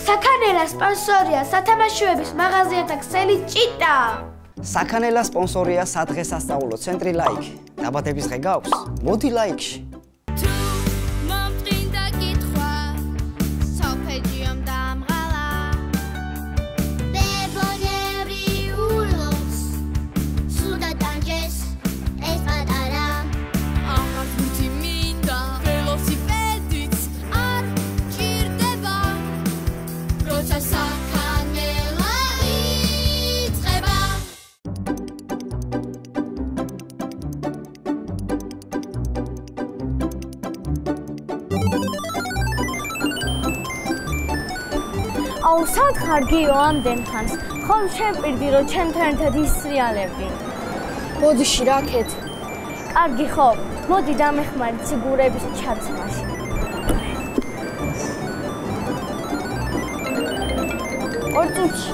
საქანელა სპონსორია სათამაშოების მაღაზიათა ქსელი ჭიტა. საქანელა სპონსორია სადღესასწაულო ცენტრი ლაიქი. დაბადების დღე გაქვს? მოდი ლაიქში. აუ სად ხარ გიო ამდენ ხანს? ხომ შევპირდი რომ ჩემთან ერთად ისრიალებდი. მოდიში რაკეთ. კარგი ხო, მოდი დამეხმარეთ სიგურების ჩაცმაში. ორ წუთში.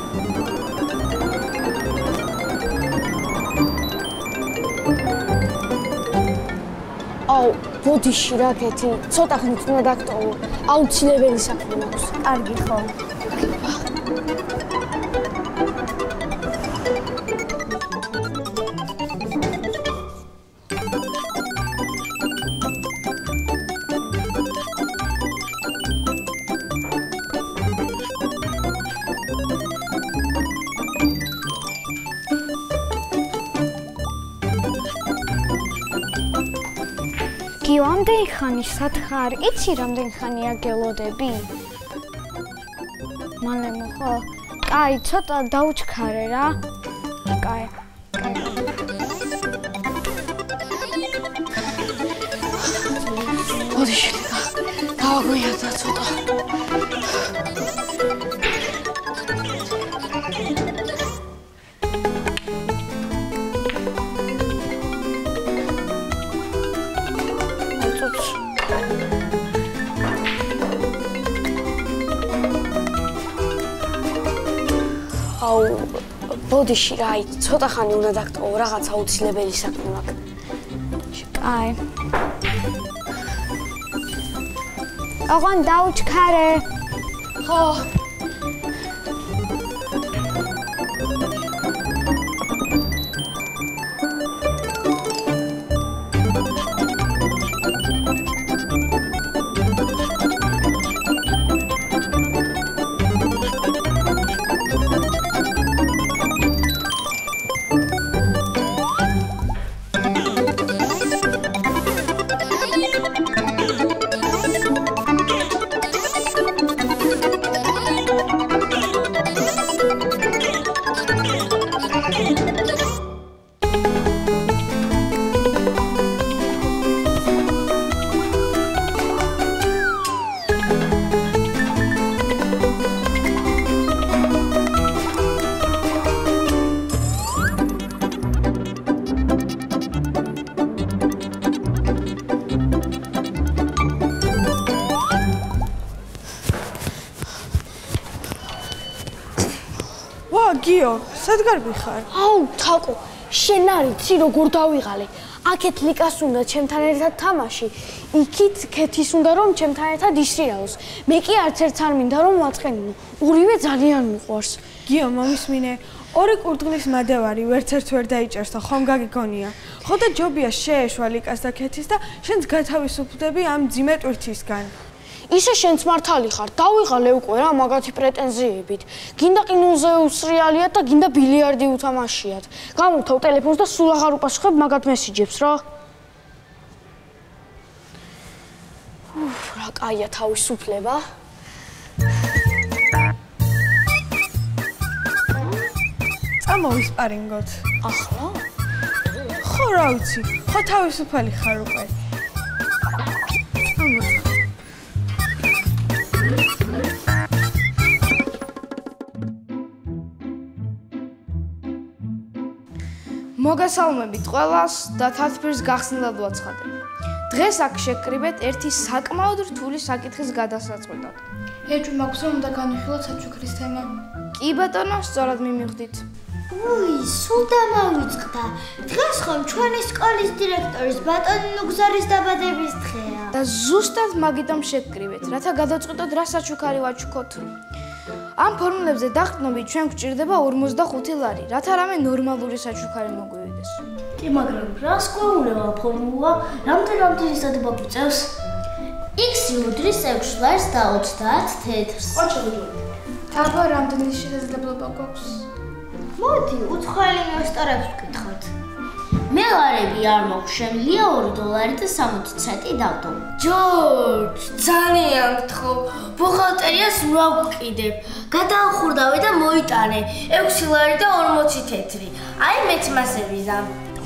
აუ მოდიში რაკეთი, ცოტა ხნით უნდა დაგტოვო. აუცილებელი საქმე აქვს. კარგი ხო. გიო, ამდენი ხანი სად ხარ? იცი რამდენი ხანია გელოდები? მალე მოხო. კაი, ცოტა დაუჩქარე რა. კაი. მოდიში, გავაგვიანდა ცოტა. აუ ბოდიში რაი ცოტა ხანი უნდა დაგტოვო რაღაც აუცილებელი საქმე მაქვს. კაი. ოღონ დაუჩქარე. ხო. გიო, სად გარბი ხარ? აუ, თაკო, შენ არ იცი როგორ დავიღალე. აქეთ ლიკას უნდა ჩემთან ერთად თამაში, იქით ქეთის უნდა რომ ჩემთან ერთად ისრიალოს. მე კი არც ერთს არ მინდა რომ ვაწყენინო. ორივე ძალიან მიყვარს. გიო, მომისმინე, ორი კურდღლის მადევარი ვერცერთ ვერ დაიჭერს და ხომ გაგიგონია. ხო და ჯობია შეეშვა ლიკას და ქეთის და შენც გათავისუფლდები ამ ძიმე ტვირთისგან. ისე შენც მართალი ხარ, დავიღალე უკვე რა მაგათი პრეტენზიებით. გინდა ყინულზე უსრიალიათ და გინდა ბილიარდი უთამაშიათ. გამოვთავ ტელეფონს და სულ აღარ უპასუხებ მაგათ მესიჯებს რა. რა კაია თავისუფლება. წამოვისპარინგოთ. ახლა? ხო რა ვიცი, ხო თავისუფალი ხარ უკვე. მოგესალმებით ყველას და თათბირს გახსნილად ვაცხადებ. დღეს აქ შეკრიბეთ ერთი საკმაოდ რთული საკითხის გადასაწყვეტად. ეჭვი მაქვს რომ უნდა განვიხილოთ საჩუქრის თემა. კი ბატონო, სწორად მიმივხვდით. უი, სულ დამავიწყდა. დღეს ხომ ჩვენი სკოლის დირექტორის ბატონ ნუგზარის დაბადების დღეა. და ზუსტად მაგიტომ შეკრიბეთ, რათა გადაწყვეტოთ რა საჩუქარი ვაჩუქოთ. ამ ფორმულებზე დაყრდნობით ჩვენ გვჭირდება 45 ლარი, რათა რამე ნორმალური საჩუქარი მოგვივიდეს. კი, მაგრამ რას გვეუბნება ფორმულა? რამდენი ისადება გვიწევს? X უდრის 6 ლარს და 30 თეთრს. თაბა რამდენი შესაძლებლობა გვაქვს? მოდი, უცხოელი ინვესტორებს ვკითხოთ. მე ლარები არ მაქვს, შემიძლია $2 და 60 ცენტი დავდო. ჯორჯ, ძალიან გთხოვ, ბუღალტერიას რა ვკიდებ? გადაახურდავე და მოიტანე 6 ლარი და 40 თეთრი. აი მეც მასე ვიზამ.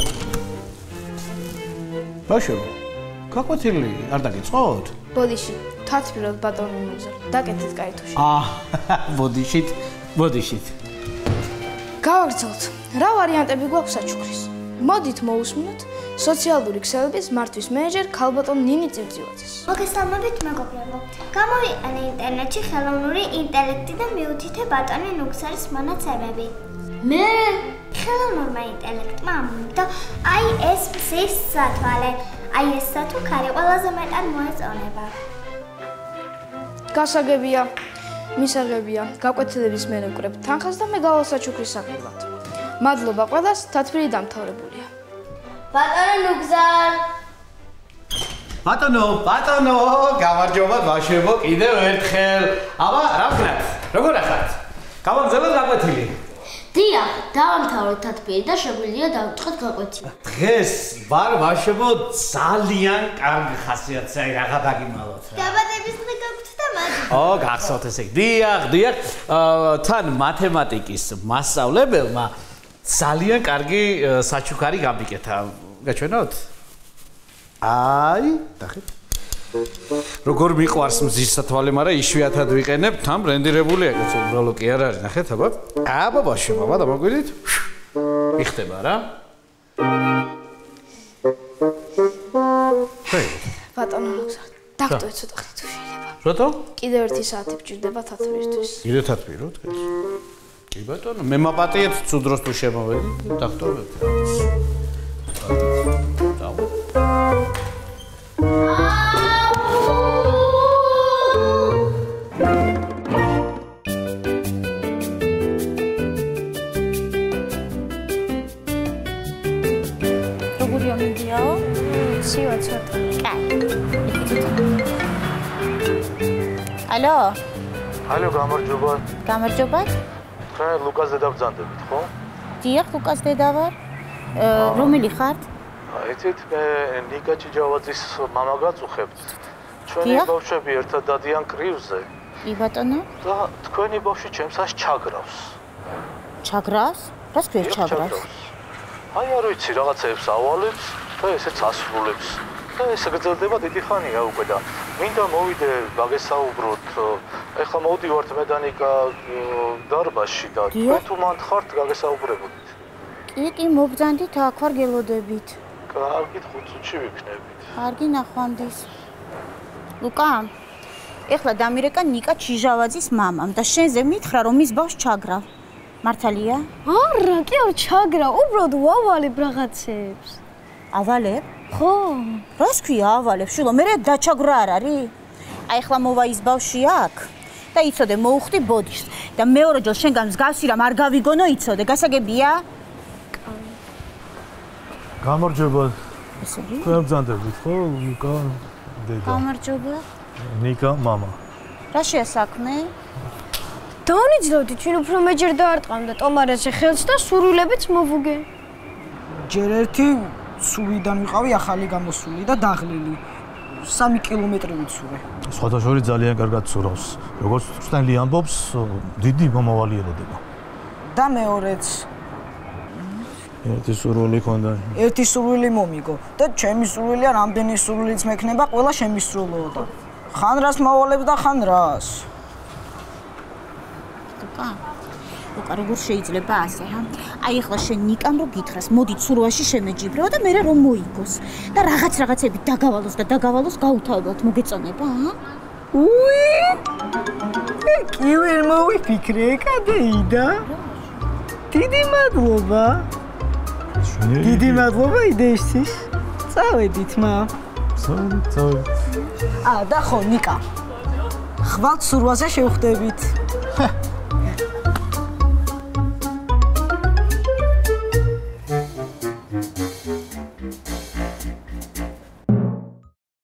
ბავშვებო, გაკვეთილი არ დაგიწყოთ? ბოდიში, თათბიროთ ბატონო მოგზაურე, დაკეთეთ კაითოში. ბოდიშით. გავაგრძელოთ. რა ვარიანტები გვაქვს საჩუქრის? მოდით მოусმინოთ სოციალური ქსელების მართვის მენეჯერ ქალბატონ ნინი წივწივაძეს. მოგესალმებით მეგობრებო. გამოვიყენე ინტერნეტში ხელოვნური ინტელექტი და მიუთითე ბატონი ნუგზარის მონაცემები. მე ხელოვნურმა ინტელექტმა ამოვიდა აი ეს მზის სათვალე. აი ეს სათუქარი ყველაზე მეტად მოეწონება. გასაგებია, მისაღებია, გაკვეთილების მე ვკრებ თანხას და მე გავალსაჩუქრის საქმებლად. მადლობა ყველას, თათბირი დამთავრებულია. ბატონო ნუგზარ. ბატონო, გამარჯობა ბავშვებო, კიდევ ერთხელ. აბა, რა ვქნათ? როგორ ახართ? გავაგრძელოთ გაკვეთილი. დიახ, დავამთავრეთ თათბირი და შეგვიძლია დავიწყოთ გაკვეთილი. დღეს ვარ ბავშვებო ძალიან კარგი ხასიათზე, აი რაღა დაგიმალოთ რა. დაბადების დღე გაგვთ და მადი. გახსოვთ ესე. დიახ. თან მათემატიკის მასწავლებელმა ძალიან კარგი საჩუქარი გამიკეთა. გაჩვენოთ? აი, ნახეთ. როგორ მიყვარს მზის სათვალე, მაგრამ იშვიათად ვიყენებ, თან ბრენდირებული ეგეც უბრალოდ კი არ არის, ნახეთ, აბა. აბა ბავშვებო, აბა დამოგვიდით. იხდება რა. ბატონო ნუგზარ, დაგტოვე ცოტა ხნით თუ შეიძლება. რატო? კიდევ 1 საათი გჭირდება თათბირისთვის. კიდე თათბირო დღეს? კი ბატონო, მე მაპატიეთ თუ დროს თუ შემოვედი, დაგტოვებ. როგორია მიდიაო? ცივა ცოტა. ალო, გამარჯობა. ხარ ლუკას დედა ბრძანდებით, ხო? დიახ, ლუკას დედა ვარ. რომელი ხართ? იცით, მე ნიკა ჭიჯავაძის მამა გაწუხებთ. ჩვენი ბავშვები ერთად დადიან კრივზე. კი ბატონო. და თქვენი ბავშვი ჩემსას ჩაგრავს. ჩაგრავს? რას ქვია ჩაგრავს? აი არ ვიცი, რაღაცებს ავალებს და ესეც ასრულებს. და ეს გრძელდება დიდი ხანია უკვე და მინდა მოვიდე გაგესაუბროთ. ეხლა მოვდივართ მე და ნიკა დარბაზში და თქვენ თუ მანდ ხართ გაგესაუბრებოდით. კი, მოგძანდით, აქ ვარ გელოდებით. კარგით, 5 წუთში ვიქნებით. კარგი ნახვამდის. ლუკა, ეხლა დამირეკა ნიკა ჭიჟავაძის მამამ და შენზე მითხრა რომ ის ბავშვს ჩაგრავ. მართალია? არა, კი არ ჩაგრავ, უბრალოდ ვავალებ რაღაცებს. ავალებ? ხო. რას ქვია ავალებ? შულო, მე დაჩაგვრა არ არის? აი ეხლა მოვა ის ბავშვი აქ და იცოდე მოუხდი ბოდიშს და მეორე ჯერ შენგან მსგავსი რამ არ გავიგონო იცოდე, გასაგებია? გამარჯობა. ესე იგი? თქვენ ბრძანდებით, ხო? ლუკა დედა. გამარჯობა. ნიკა მამა. რა შეასაქმე? დავნიძროდი, ჩვენ უფრო მეჯერ დაარტყამდა ტომარაზე ხელს და სურვილებით მოვუგე. ჯერ ერთი სულიდან ვიყავი ახალი გამოსული და დაღლილი. 3 კილომეტრი ვიცურე. სხვადასხვა ძალიან კარგად ცურავს. როგორც სტენლი ამბობს, დიდი მომავალი ელოდება. და მეორეც ერთი სურვილი ქონდა. ერთი სურვილი მომიგო და ჩემი სურვილია რამდენი სურვილიც მექნება, ყველა შემისრულოო და ხან რას მავალებს და ხან რას. ლუკა, როგორ შეიძლება ასე, ჰა? აი ახლა შენ ნიკამ რო გითხრას, მოდი ცურვაში შემეჯიბრეო და მერე რომ მოიგოს და რაღაცები დაგავალოს გაუთავებლად მოგეწონება, ჰა? უი! კი ვერ მოვიფიქრე, კადეიდა. დიდი მადლობა. დიდი მადლობა იდეისთვის. წავედით, მა. წავედით. და ხო, ნიკა. ხვალ სურვაზე შევხვდებით. ხე